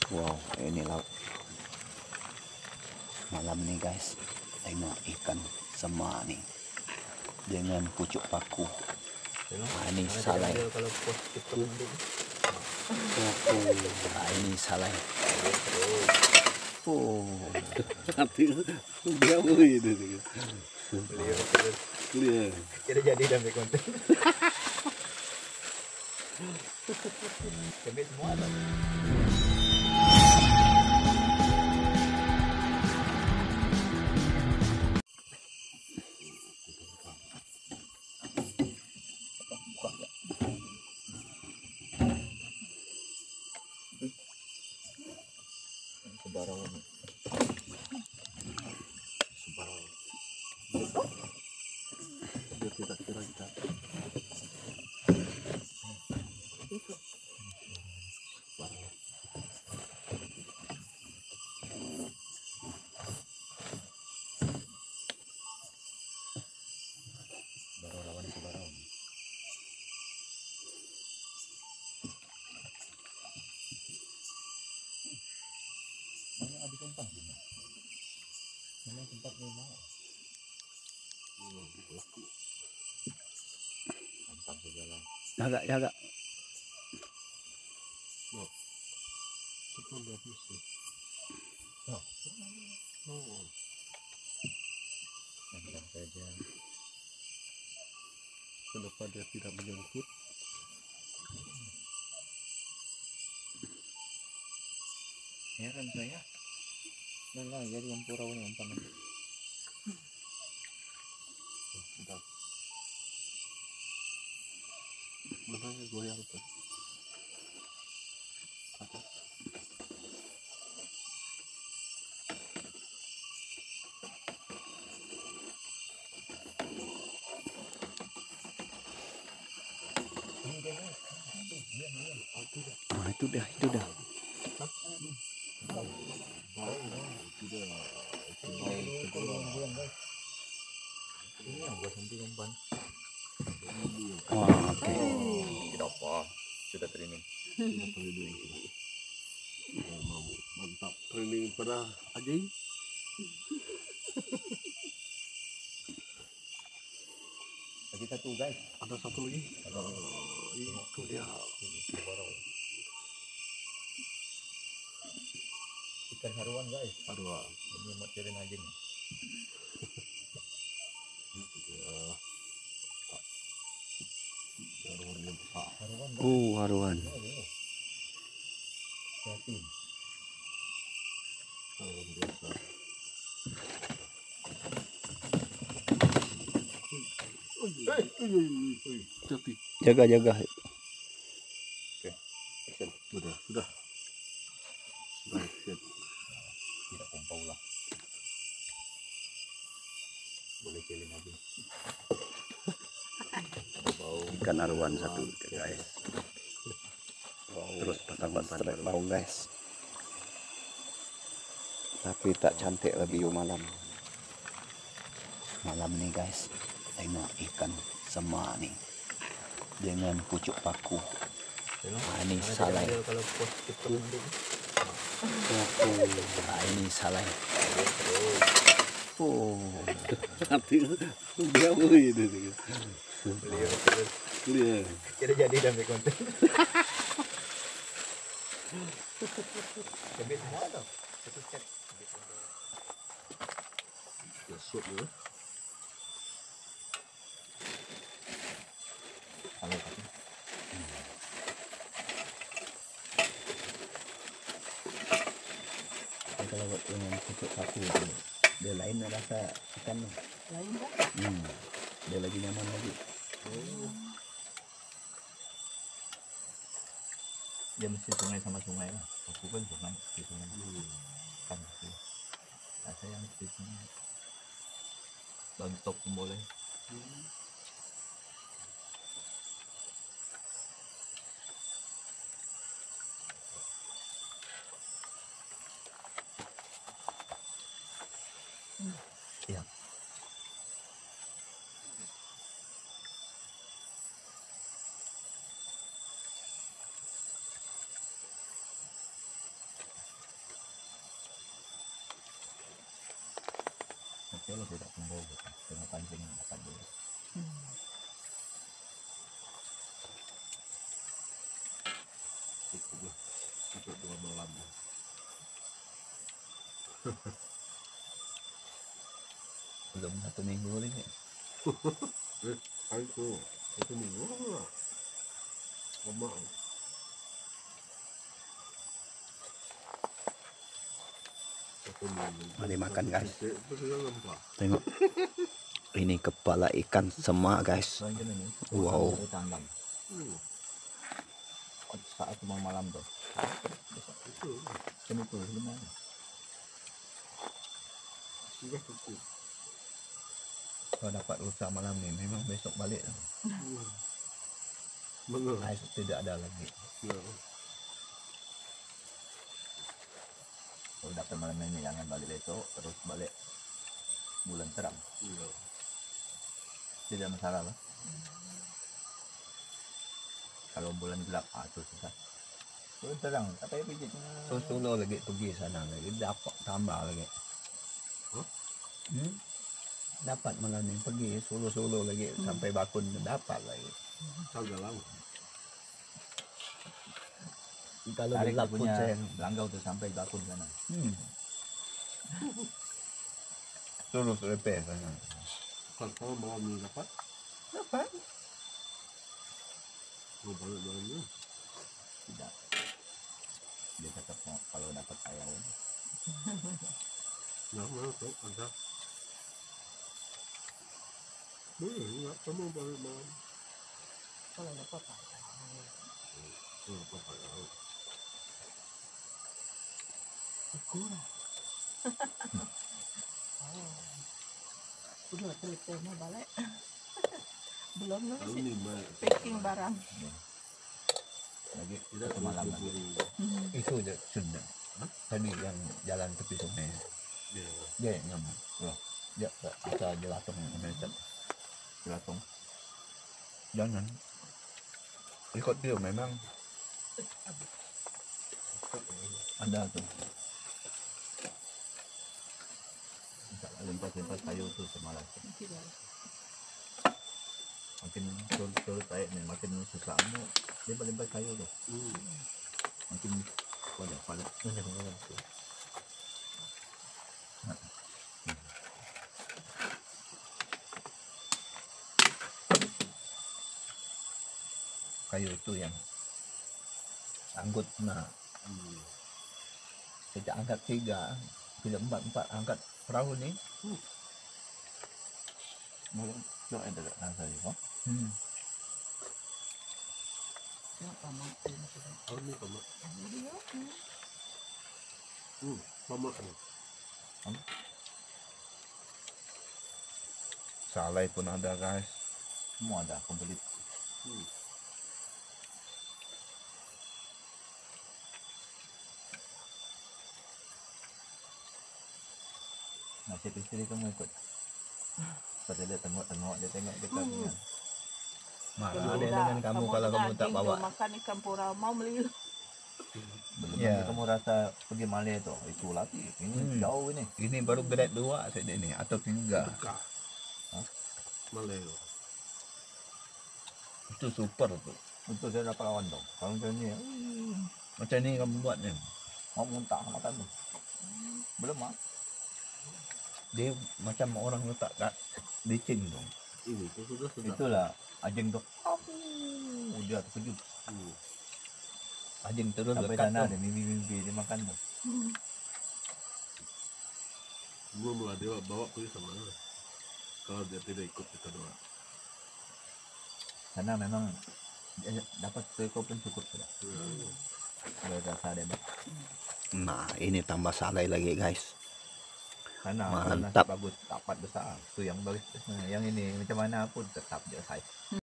Wow, ini laut malam nih guys. Tengok ikan sema nih dengan pucuk paku. Nah, ini salai. Ini salai. Oh, dia mau itu. Lihat. Kita jadi damai konten. Damai semua ada. Sebarang. Biar tidak kira kita. jaga. Saja. Kenapa dia tidak menyangkut? Heran saya. Nah, jadi yang pura ini umpan. Sudah. Mana yang goyang tuh? Nah, itu dah. Ini yang buat nanti umpan. Oh, oke. Tidak apa, sudah training. Mantap training pada anjing. Lagi satu guys. Ada satu lagi. Itu dia. Ikan haruan guys. Aduh. Ini mau cari aja nih. Haruan. Yakin. Biasa. Jati. Jaga. Oke. Action. Sudah. Action. Tidak kumpul lah. Boleh celin aja. Ikan aruan satu guys. Terus pasang strike bau guys. Tapi tak cantik lebih malam. Malam nih guys. Tengok ikan sema nih dengan pucuk paku. Nah, ini salai. Kalau pos kita Nah, ini salai. Oh, Dia mau itu. Lihat. kita jadi damai konten. Damai semua ada. Satu set. Ya sup ya. Kalau tapi kalau buat dengan pucuk paku itu dia lain rasa ikan. Lain kan? Dia lagi nyaman lagi. dia mesti sungai sama sungai lah. Aku kan sungai di sungai. Kan sih. Ada yang di sungai. Bantok pun boleh. Iya. Kalau tidak kumpul dengan pancing dapat dulu. Cukup lah. Untuk 2 malam. Belum 1 minggu lagi. Itu. Itu minggu lah. Lama. Mari makan, guys. Itu sudah lempah. Tengok. Ini kepala ikan semak, guys. Soalnya ini. Wow. Tandang. Saat mau malam tuh. Itu. Kan itu gimana? Sudah cukup. Kalau dapat rusa malam ini memang besok balik. Benar. Air tidak ada lagi. Ya. Kalau dapat malam ini jangan balik besok, terus balik bulan terang. Iya. Tidak masalah lah. Kalau bulan gelap, itu susah. Bulan terang, apa yang pijitnya? So Solo lagi pergi sana lagi dapat tambah lagi. Hah? Dapat malam ini pergi Solo lagi sampai Bakun dapat lagi. Kagak lama. Kalau Tarik gelap pun punya saya. langgau tuh sampai Bakun sana. Terus repair sana. Kalau malam ini dapat, Dapat. mau balik malamnya. Tidak. Dia tetap mau kalau dapat ayam. Nah, mana tuh ada. Enggak, kamu balik malam. Kalau dapat apa? Apa ya? Kurang. Udah teleponnya balik. Belum Kalau sih ini baik. packing barang. Lagi Tidak satu malam lagi. Itu aja sudah. Tadi yang jalan tepi sungai. Ya. Dia yang nyaman. Dia ada jelatung Amerika. Jelatung. Jangan. Ikut dia memang Ada tuh. Limpas kayu tuh semalam. Makin turut air nih, makin susah mau limpas kayu tuh. Makin pada kayu itu yang angkut. Nah, kita angkat 3, bila 4 angkat perahu nih. mau lo ada rasa juga. Kenapa mati sudah? Oh, ini pamak. Dia Pamak. Salai pun ada, guys. Semua ada komplit. Nasib istri kamu ikut. Pada dia tengok dia tengok kita punya. Marah ada dengan kamu kalau kamu tak bawa. makan ikan pura mau beli. Belum Ya. kamu rasa pergi Malay tuh itu lagi. Ini jauh ini. Ini baru grade 2 saja ini atau 3. Dekat. Maleo. Itu super tuh. Untuk saya dapat lawan dong. Kalau macam ni, Macam ni kamu buatnya. mau muntah makan tuh. Belum ah. Dia macam orang letak kat licin dong. Ini tuh sudah sedap. Itulah anjing tuh. Dia terkejut. Anjing terus Sampai lekat sana tuh. ada mimpi-mimpi dia makan tuh. Belum lah dia bawa pergi sama. Kalau dia tidak ikut kita doang. Karena memang dia dapat seekor pun cukup sudah. Kalau rasa dia bah. Nah, ini tambah salai lagi, guys. Karena Mantap. nasi bagus dapat besar. Itu yang bagus. Nah, yang ini macam mana pun tetap dia size.